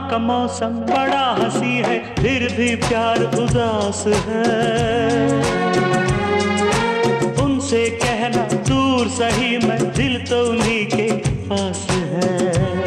का मौसम बड़ा हंसी है, फिर भी प्यार उदास है। उनसे कहना दूर सही, मैं दिल तो उन्हीं के पास है।